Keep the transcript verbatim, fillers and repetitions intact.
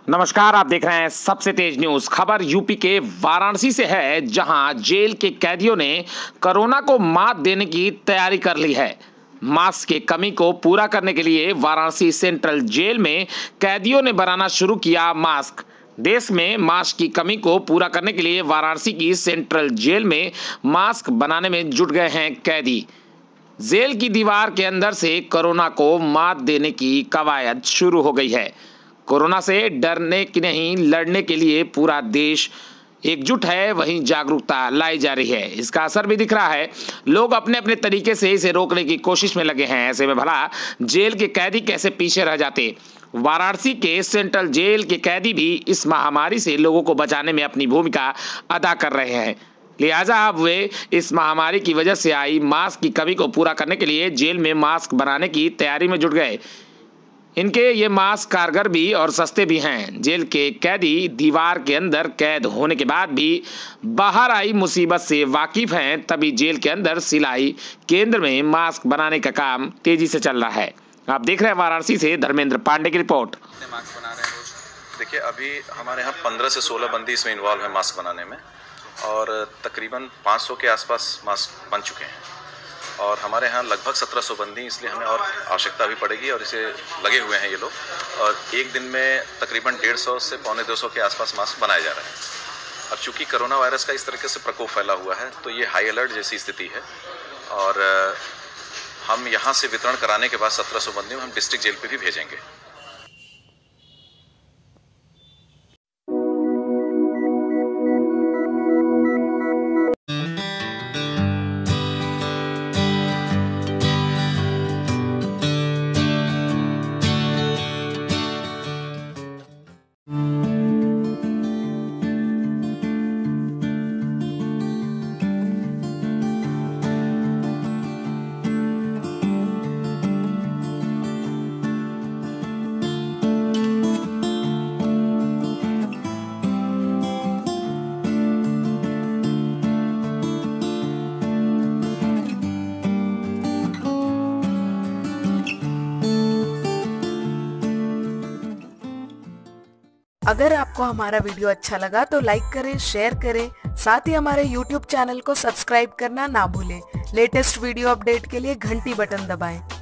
नमस्कार, आप देख रहे हैं सबसे तेज न्यूज। खबर यूपी के वाराणसी से है, जहां जेल के कैदियों ने कोरोना को मात देने की तैयारी कर ली है। मास्क की कमी को पूरा करने के लिए वाराणसी सेंट्रल जेल में कैदियों ने बनाना शुरू किया मास्क। देश में मास्क की कमी को पूरा करने के लिए वाराणसी की सेंट्रल जेल में मास्क बनाने में जुट गए हैं कैदी। जेल की दीवार के अंदर से कोरोना को मात देने की कवायद शुरू हो गई है। कोरोना से डरने की नहीं, लड़ने के लिए पूरा देश एकजुट है, वहीं जागरूकता लाई जा रही है। इसका असर भी दिख रहा है। लोग अपने अपने तरीके से इसे रोकने की कोशिश में लगे हैं। ऐसे में भला जेल के कैदी कैसे पीछे रह जाते। वाराणसी के सेंट्रल जेल के कैदी भी इस महामारी से लोगों को बचाने में अपनी भूमिका अदा कर रहे हैं। लिहाजा अब वे इस महामारी की वजह से आई मास्क की कमी को पूरा करने के लिए जेल में मास्क बनाने की तैयारी में जुट गए। इनके ये मास्क कारगर भी और सस्ते भी हैं। जेल के कैदी दीवार के अंदर कैद होने के बाद भी बाहर आई मुसीबत से वाकिफ हैं, तभी जेल के अंदर सिलाई केंद्र में मास्क बनाने का काम तेजी से चल रहा है। आप देख रहे हैं वाराणसी से धर्मेंद्र पांडे की रिपोर्ट। मास्क बना रहे हैं रोज। देखिए, अभी हमारे यहाँ पंद्रह से सोलह बंदी इसमें इन्वॉल्व है मास्क बनाने में, और तकरीबन पाँच सौ के आसपास मास्क बन चुके हैं। और हमारे यहाँ लगभग सत्रह सौ बंदी, इसलिए हमें और आवश्यकता भी पड़ेगी, और इसे लगे हुए हैं ये लोग। और एक दिन में तकरीबन डेढ़ सौ से पौने दो सौ के आसपास मास्क बनाए जा रहे हैं। अब चूंकि कोरोना वायरस का इस तरीके से प्रकोप फैला हुआ है, तो ये हाई अलर्ट जैसी स्थिति है। और हम यहाँ से वितरण कराने के बाद सत्रह सौ बंदियों हम डिस्ट्रिक्ट जेल पे भी भेजेंगे। अगर आपको हमारा वीडियो अच्छा लगा तो लाइक करें, शेयर करें, साथ ही हमारे यूट्यूब चैनल को सब्सक्राइब करना ना भूलें। लेटेस्ट वीडियो अपडेट के लिए घंटी बटन दबाएं।